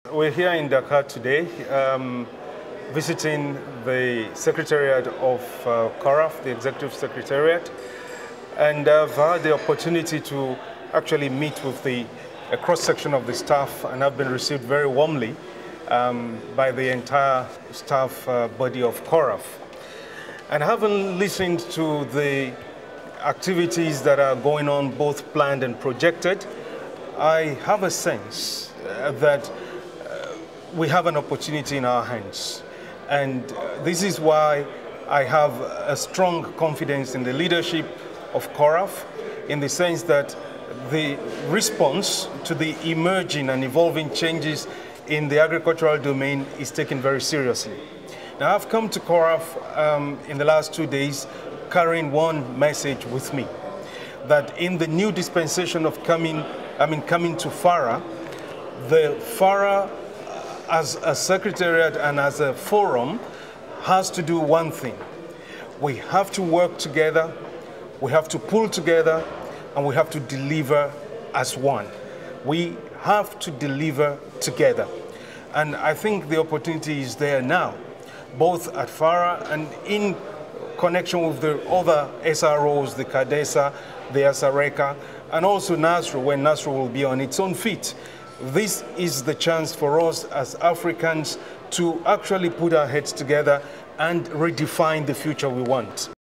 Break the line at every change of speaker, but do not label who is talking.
We're here in Dakar today, visiting the Secretariat of CORAF, the Executive Secretariat, and I've had the opportunity to actually meet with a cross-section of the staff, and I've been received very warmly by the entire staff body of CORAF. And having listened to the activities that are going on, both planned and projected, I have a sense that we have an opportunity in our hands. And this is why I have a strong confidence in the leadership of CORAF, in the sense that the response to the emerging and evolving changes in the agricultural domain is taken very seriously. Now, I've come to CORAF in the last 2 days carrying one message with me, that in the new dispensation of coming to FARA, the FARA as a secretariat and as a forum has to do one thing. We have to work together, we have to pull together, and we have to deliver as one. We have to deliver together. And I think the opportunity is there now, both at FARA and in connection with the other SROs, the CADESA, the ASARECA, and also NASRO, when NASRO will be on its own feet. This is the chance for us as Africans to actually put our heads together and redefine the future we want.